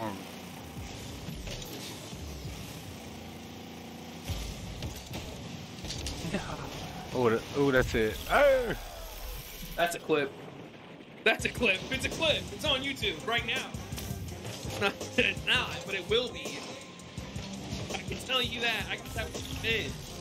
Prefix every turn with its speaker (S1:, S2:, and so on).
S1: Oh, that's it. Oh.
S2: That's a clip. That's a clip. It's a clip. It's on YouTube right now. It's not, but it will be. I can tell you that. I can tell you it is.